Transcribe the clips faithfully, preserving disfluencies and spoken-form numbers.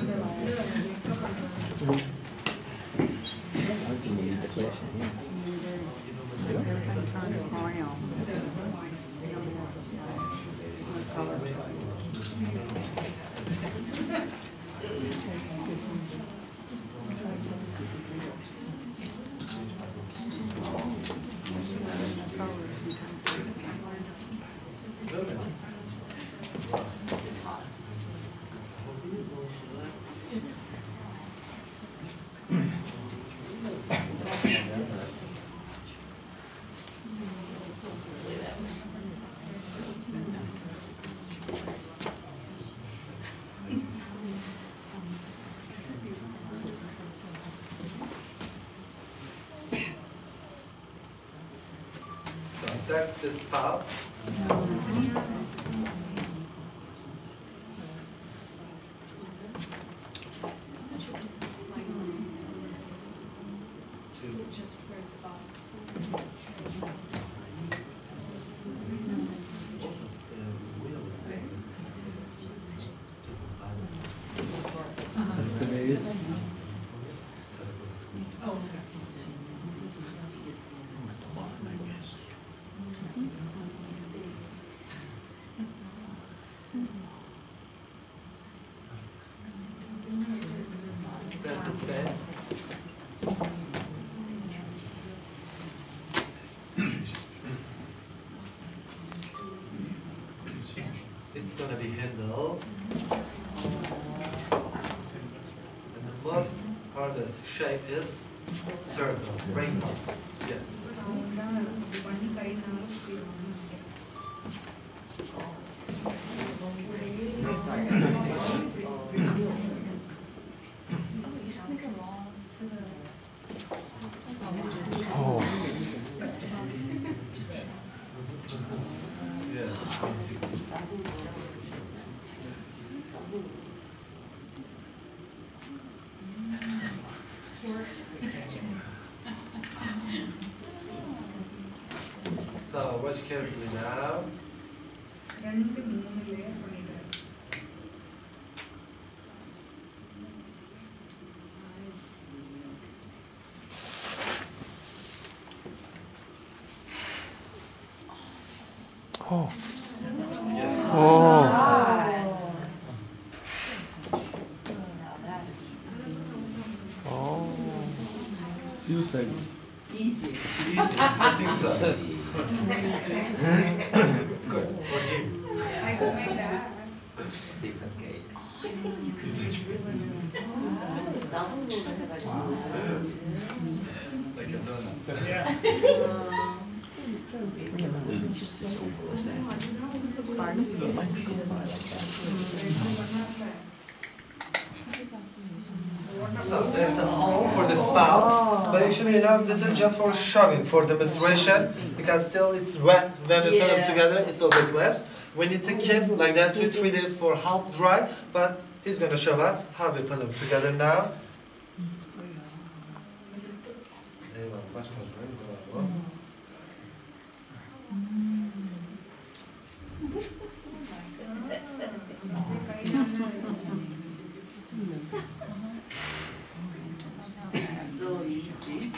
That's the spout. That's the base. That's the stem. It's gonna be handle. And the most hardest shape is circle, rainbow. Yes. Oh. Yes. So watch carefully now. Oh. Yes. Oh. Oh. Few seconds. Easy. Easy. I think so. Of course, for him. I could make that. Piece of cake. Like a donut. Yeah. So there's a hole for the spout, but actually, you know, this is just for shoving, for the menstruation, because still it's wet. When we put them Yeah. together, it will be collapse. We need to keep like that two, three days for half dry, but he's gonna show us how we put them together now. So easy.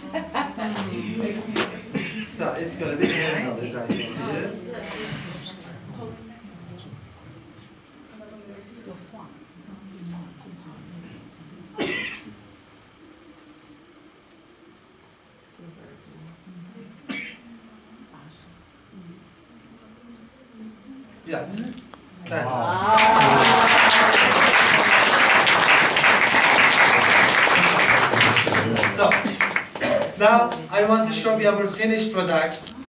So it's gonna be handle, as I told you. Yes, that's it. So, now I want to show you our finished products.